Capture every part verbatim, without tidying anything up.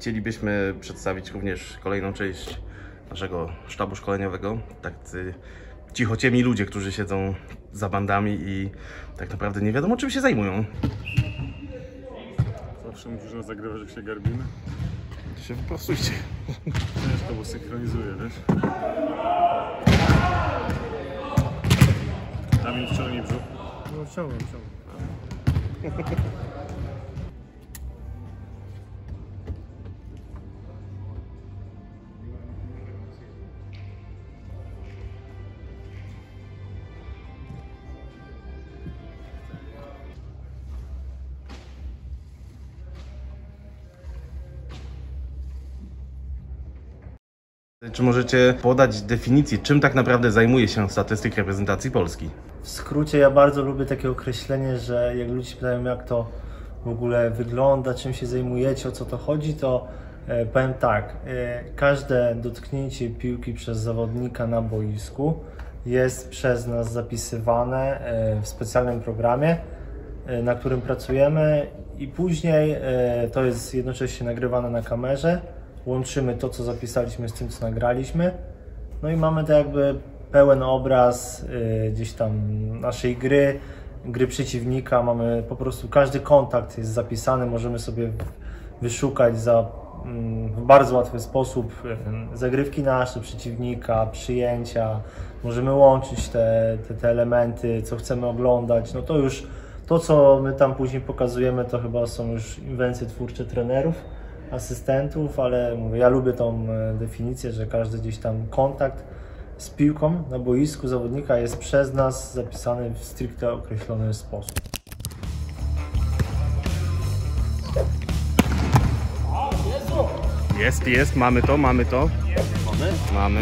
chcielibyśmy przedstawić również kolejną część naszego sztabu szkoleniowego. Tacy cichociemni ludzie, którzy siedzą za bandami i tak naprawdę nie wiadomo, czym się zajmują. Zawsze musisz nas zagrywać, jak się garbimy. To się wyprostujcie. Ciężko, bo synchronizuje, wiesz? A mi wciągnij brzuch. No wciągam, wciągam. Czy możecie podać definicję, czym tak naprawdę zajmuje się statystyk reprezentacji Polski? W skrócie ja bardzo lubię takie określenie, że jak ludzie pytają, jak to w ogóle wygląda, czym się zajmujecie, o co to chodzi, to e, powiem tak, e, każde dotknięcie piłki przez zawodnika na boisku jest przez nas zapisywane e, w specjalnym programie, e, na którym pracujemy i później e, to jest jednocześnie nagrywane na kamerze. Łączymy to, co zapisaliśmy z tym, co nagraliśmy. No i mamy to jakby pełen obraz yy, gdzieś tam naszej gry, gry przeciwnika. Mamy po prostu, każdy kontakt jest zapisany, możemy sobie wyszukać za, yy, w bardzo łatwy sposób yy, zagrywki nasze, przeciwnika, przyjęcia. Możemy łączyć te, te, te elementy, co chcemy oglądać. No to już, to co my tam później pokazujemy, to chyba są już inwencje twórcze trenerów, asystentów, ale mówię, ja lubię tą definicję, że każdy gdzieś tam kontakt z piłką na boisku zawodnika jest przez nas zapisany w stricte określony sposób. Jest, jest, mamy to, mamy to. Mamy? Mamy.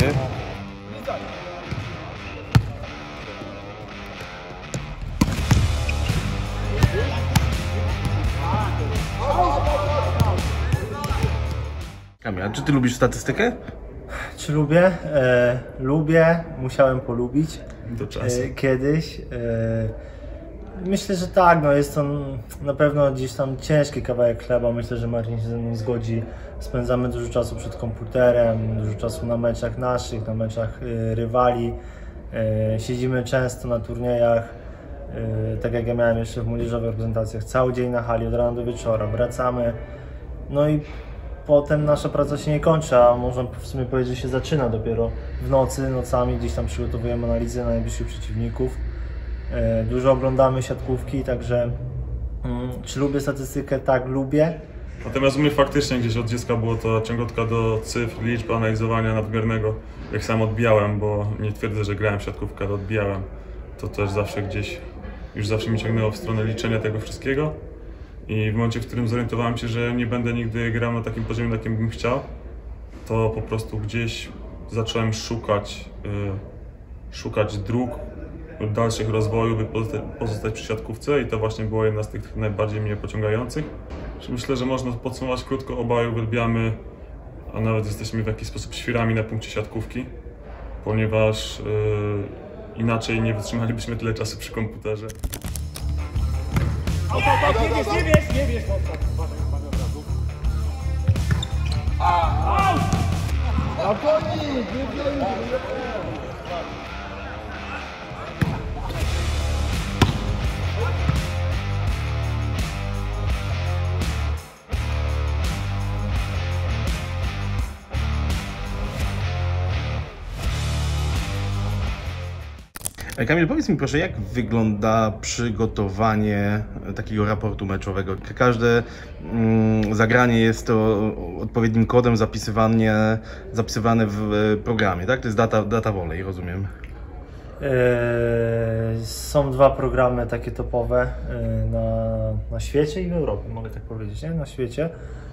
Kamil, a czy ty lubisz statystykę? Czy lubię? E, lubię, musiałem polubić Do czasu. e, kiedyś. E, myślę, że tak, no jest to na pewno gdzieś tam ciężki kawałek chleba. Myślę, że Marcin się ze mną zgodzi. Spędzamy dużo czasu przed komputerem, dużo czasu na meczach naszych, na meczach e, rywali. E, siedzimy często na turniejach, e, tak jak ja miałem jeszcze w młodzieżowych reprezentacjach, cały dzień na hali, od rana do wieczora, wracamy. No i potem nasza praca się nie kończy, a można w sumie powiedzieć, że się zaczyna dopiero w nocy, nocami gdzieś tam przygotowujemy analizy na najbliższych przeciwników. Dużo oglądamy siatkówki, także czy lubię statystykę? Tak, lubię. Natomiast u mnie faktycznie gdzieś od dziecka było to ciągotka do cyfr, liczb, analizowania nadmiernego. Jak sam odbijałem, bo nie twierdzę, że grałem w siatkówkę, ale odbijałem. To też zawsze gdzieś, już zawsze mi ciągnęło w stronę liczenia tego wszystkiego. I w momencie, w którym zorientowałem się, że nie będę nigdy grał na takim poziomie, na jakim bym chciał, to po prostu gdzieś zacząłem szukać, yy, szukać dróg dalszych rozwoju, by pozostać przy siatkówce i to właśnie była jedna z tych najbardziej mnie pociągających. Myślę, że można podsumować krótko, obaj uwielbiamy, a nawet jesteśmy w jakiś sposób świrami na punkcie siatkówki, ponieważ yy, inaczej nie wytrzymalibyśmy tyle czasu przy komputerze. O, tak, tak, nie wiesz, nie wiesz, nie wiesz, tak, uważaj, uważaj od razu. A to nic, nie wiem. Kamil, powiedz mi proszę, jak wygląda przygotowanie takiego raportu meczowego? Każde mm, zagranie jest to odpowiednim kodem zapisywanie, zapisywane w programie, tak? To jest data, data volley, rozumiem. Yy, są dwa programy takie topowe yy, na, na świecie i w Europie, mogę tak powiedzieć, nie? Na świecie,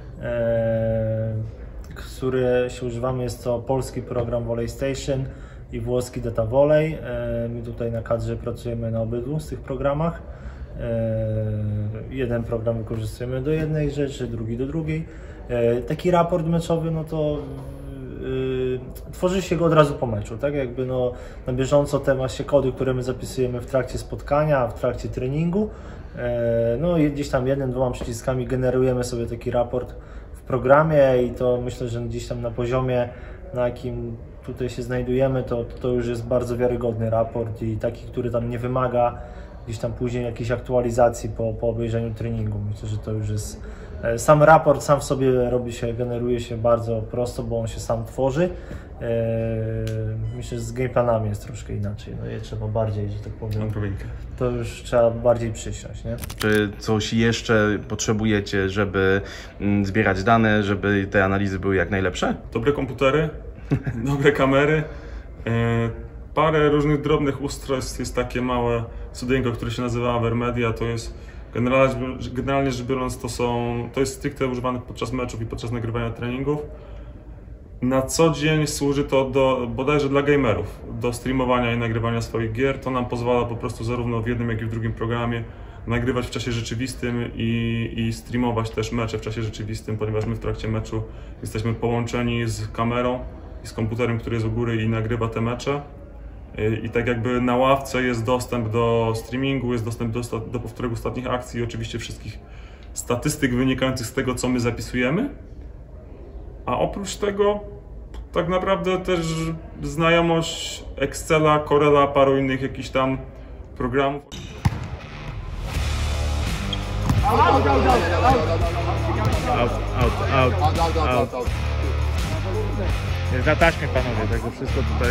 yy, który się używamy, jest to polski program Volley Station i włoski Data Volley. My tutaj na kadrze pracujemy na obydwu z tych programach. Jeden program wykorzystujemy do jednej rzeczy, drugi do drugiej. Taki raport meczowy, no to yy, tworzy się go od razu po meczu, tak? Jakby no, na bieżąco te właśnie kody, które my zapisujemy w trakcie spotkania, w trakcie treningu. Yy, no i gdzieś tam jednym, dwoma przyciskami generujemy sobie taki raport w programie i to myślę, że gdzieś tam na poziomie, na jakim tutaj się znajdujemy, to, to już jest bardzo wiarygodny raport i taki, który tam nie wymaga gdzieś tam później jakiejś aktualizacji po, po obejrzeniu treningu. Myślę, że to już jest... Sam raport sam w sobie robi się, generuje się bardzo prosto, bo on się sam tworzy. Myślę, że z gameplanami jest troszkę inaczej. No i trzeba bardziej, że tak powiem, to już trzeba bardziej przysiąść, nie? Czy coś jeszcze potrzebujecie, żeby zbierać dane, żeby te analizy były jak najlepsze? Dobre komputery, dobre kamery, parę różnych drobnych ustrojstw. Jest takie małe cudeńko, które się nazywa Avermedia. To jest generalnie, generalnie rzecz biorąc, to są, to jest stricte używane podczas meczów i podczas nagrywania treningów. Na co dzień służy to do, bodajże dla gamerów, do streamowania i nagrywania swoich gier. To nam pozwala po prostu zarówno w jednym, jak i w drugim programie nagrywać w czasie rzeczywistym i, i streamować też mecze w czasie rzeczywistym, ponieważ my w trakcie meczu jesteśmy połączeni z kamerą i z komputerem, który jest u góry i nagrywa te mecze. I tak jakby na ławce jest dostęp do streamingu, jest dostęp do, do powtórek ostatnich akcji i oczywiście wszystkich statystyk wynikających z tego, co my zapisujemy. A oprócz tego tak naprawdę też znajomość Excela, Corela, paru innych jakichś tam programów. Out, out, out, out, Out, out, out, out, out, out, out. Jest na taśmie, panowie, także wszystko tutaj...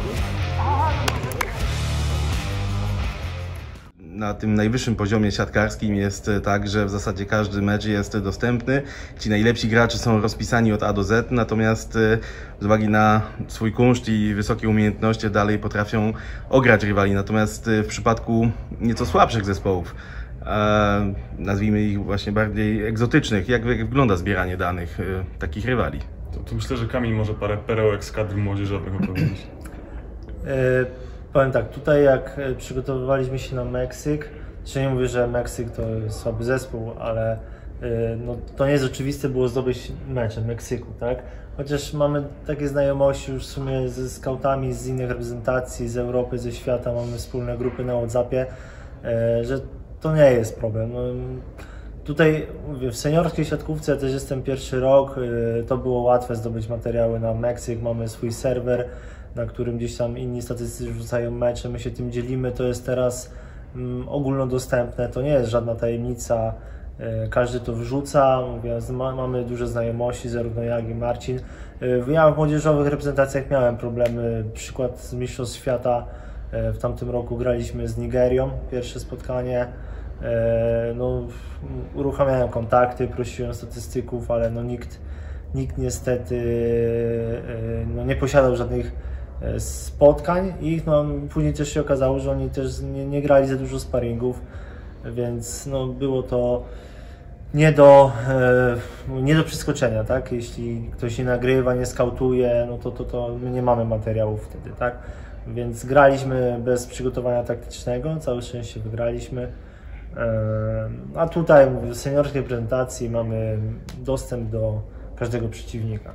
Na tym najwyższym poziomie siatkarskim jest tak, że w zasadzie każdy mecz jest dostępny. Ci najlepsi gracze są rozpisani od A do Z, natomiast z uwagi na swój kunszt i wysokie umiejętności dalej potrafią ograć rywali. Natomiast w przypadku nieco słabszych zespołów, e, nazwijmy ich właśnie bardziej egzotycznych, jak wygląda zbieranie danych e, takich rywali? To, to myślę, że Kamil może parę perełek z kadry młodzieżowych opowiedzieć. Powiem tak, tutaj jak przygotowywaliśmy się na Meksyk, czy nie mówię, że Meksyk to jest słaby zespół, ale no, to nie jest oczywiste było zdobyć meczem w Meksyku, tak? Chociaż mamy takie znajomości już w sumie ze skautami z innych reprezentacji, z Europy, ze świata, mamy wspólne grupy na WhatsAppie, że to nie jest problem. No, tutaj mówię, w seniorskiej siatkówce ja też jestem pierwszy rok, to było łatwe zdobyć materiały na Meksyk, mamy swój serwer, na którym gdzieś tam inni statystycy rzucają mecze, my się tym dzielimy, to jest teraz mm, ogólnodostępne, to nie jest żadna tajemnica, e, każdy to wrzuca, mówię, ma, mamy duże znajomości, zarówno ja, jak i Marcin. E, w ja w młodzieżowych reprezentacjach miałem problemy, przykład z Mistrzostw Świata, e, w tamtym roku graliśmy z Nigerią, pierwsze spotkanie, e, no, uruchamiałem kontakty, prosiłem statystyków, ale no, nikt, nikt niestety e, no, nie posiadał żadnych spotkań i no, później też się okazało, że oni też nie, nie grali za dużo sparingów, więc no, było to nie do, e, nie do przeskoczenia, tak? Jeśli ktoś nie nagrywa, nie skautuje, no to, to, to my nie mamy materiałów wtedy, tak? Więc graliśmy bez przygotowania taktycznego, całe szczęście wygraliśmy. E, a tutaj mówię, w seniorskiej prezentacji mamy dostęp do każdego przeciwnika.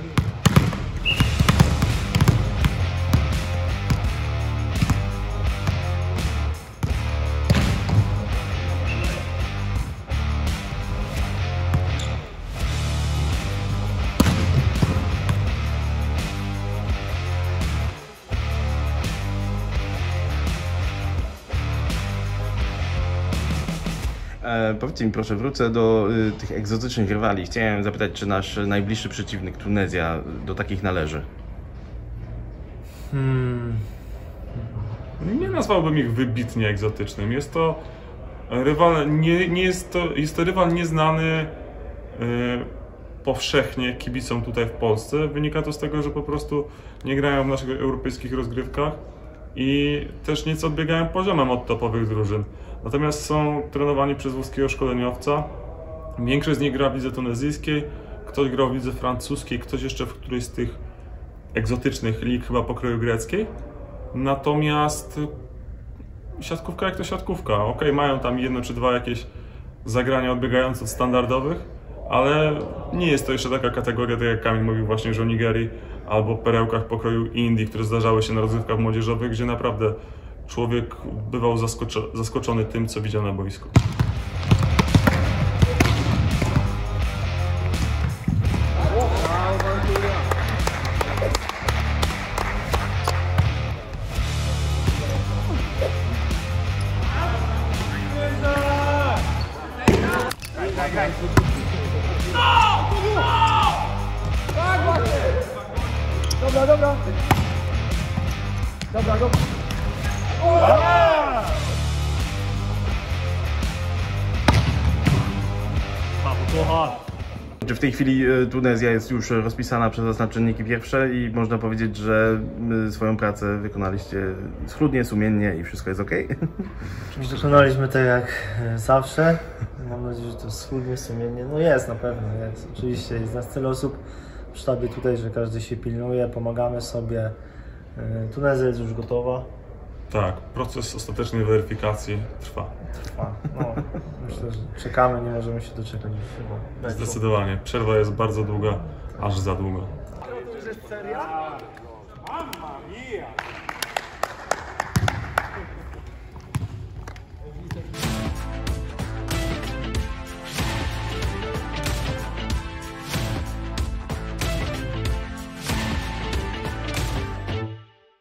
E, powiedzcie mi proszę, wrócę do y, tych egzotycznych rywali. Chciałem zapytać, czy nasz najbliższy przeciwnik, Tunezja, do takich należy? Hmm. Nie nazwałbym ich wybitnie egzotycznym. Jest to rywal, nie, nie jest, to, jest to rywal nieznany y, powszechnie kibicom tutaj w Polsce. Wynika to z tego, że po prostu nie grają w naszych europejskich rozgrywkach i też nieco odbiegają poziomem od topowych drużyn. Natomiast są trenowani przez włoskiego szkoleniowca. Większość z nich gra w lidze tunezyjskiej, ktoś grał w lidze francuskiej, ktoś jeszcze w którejś z tych egzotycznych lig, chyba pokroju greckiej. Natomiast siatkówka jak to siatkówka. Ok, mają tam jedno czy dwa jakieś zagrania odbiegające od standardowych, ale nie jest to jeszcze taka kategoria, tak jak Kamil mówił właśnie, że o Nigerii albo perełkach pokroju Indii, które zdarzały się na rozgrywkach młodzieżowych, gdzie naprawdę człowiek bywał zaskoczony tym, co widział na boisku. W tej chwili Tunezja jest już rozpisana przez nas na czynniki pierwsze i można powiedzieć, że swoją pracę wykonaliście schludnie, sumiennie i wszystko jest ok? Wykonaliśmy tak jak zawsze. Mam nadzieję, że to schludnie, sumiennie. No jest, na pewno jest. Oczywiście jest nas tyle osób w sztabie tutaj, że każdy się pilnuje, pomagamy sobie. Tunezja jest już gotowa. Tak, proces ostatecznej weryfikacji trwa. Trwa. No, myślę, że czekamy, nie możemy się doczekać już chyba. Zdecydowanie. Przerwa jest bardzo długa, aż za długa. Seria? Mamma mia!